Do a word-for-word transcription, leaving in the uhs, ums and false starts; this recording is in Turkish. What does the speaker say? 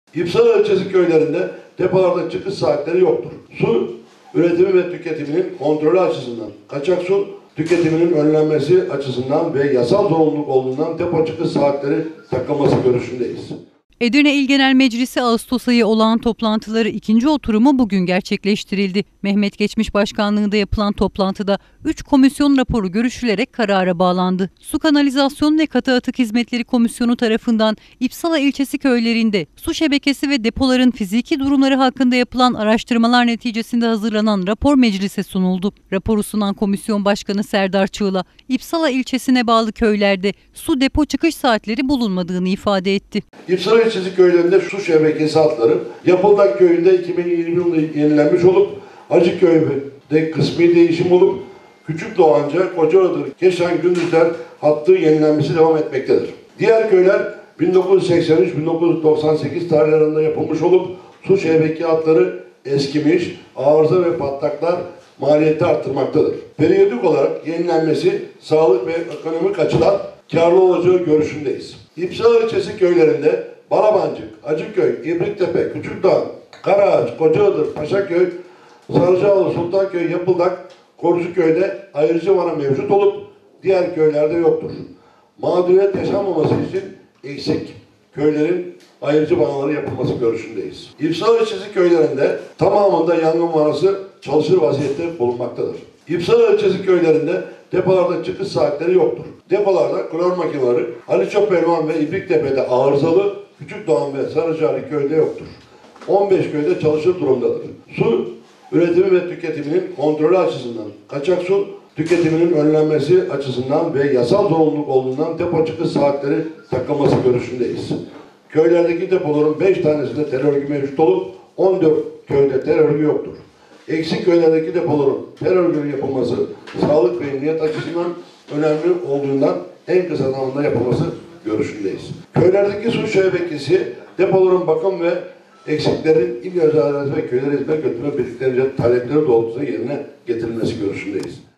İpsala ilçesi köylerinde depolarda çıkış saatleri yoktur. Su üretimi ve tüketiminin kontrolü açısından, kaçak su tüketiminin önlenmesi açısından ve yasal zorunluluk olduğundan depo çıkış saatleri takılması görüşündeyiz. Edirne İl Genel Meclisi Ağustos ayı olağan toplantıları ikinci oturumu bugün gerçekleştirildi. Mehmet Geçmiş başkanlığında yapılan toplantıda üç komisyon raporu görüşülerek karara bağlandı. Su Kanalizasyon ve Katı Atık Hizmetleri Komisyonu tarafından İpsala ilçesi köylerinde su şebekesi ve depoların fiziki durumları hakkında yapılan araştırmalar neticesinde hazırlanan rapor meclise sunuldu. Raporu sunan komisyon başkanı Serdar Çığla, İpsala ilçesine bağlı köylerde su depo çıkış saatleri bulunmadığını ifade etti. İpsala ilçesi köylerinde su şebekesi hatları Yapıldak köyünde iki bin yirmi yılında yenilenmiş olup Acıköy'de kısmi değişim olup Küçük Doğanca, Kocaadır, Keşan Gündüzler hattı yenilenmesi devam etmektedir. Diğer köyler bin dokuz yüz seksen üç bin dokuz yüz doksan sekiz tarihlerinde yapılmış olup su şebeke hatları eskimiş, arıza ve patlaklar maliyeti arttırmaktadır. Periyodik olarak yenilenmesi sağlık ve ekonomik açıdan karlı olacağı görüşündeyiz. İpsala ilçesi köylerinde Balabancık, Acıköy, İbriktepe, Küçükdağ, Karaağaç, Kocaadır, Paşaköy, Sarıcaoğlu, Sultanköy, Yapıldak, Korucuköy'de ayrıcı vana mevcut olup diğer köylerde yoktur. Mağduriyet yaşanmaması için eksik köylerin ayrıcı vanaları yapılması görüşündeyiz. İpsala ilçesi köylerinde tamamında yangın vanası çalışır vaziyette bulunmaktadır. İpsala ilçesi köylerinde depolarda çıkış saatleri yoktur. Depolarda klor makineleri Haliço Pelvan ve İbriktepe'de arızalı, Küçükdoğan ve Sarıcaali köyde yoktur. on beş köyde çalışır durumdadır. Su üretimi ve tüketiminin kontrolü açısından, kaçak su tüketiminin önlenmesi açısından ve yasal zorunluluk olduğundan depo çıkış saatleri takılması görüşündeyiz. Köylerdeki depoların beş tanesinde tel örgü mevcut olup on dört köyde tel örgü yoktur. Eksik köylerdeki depoların tel örgünün yapılması sağlık ve emniyet açısından önemli olduğundan en kısa zamanda yapılması görüşündeyiz. Köylerdeki su şebekesi, depoların bakım ve eksiklerin il özel ve köylere hizmet götürme birliklerince talepleri doğrultusunda yerine getirilmesi görüşündeyiz.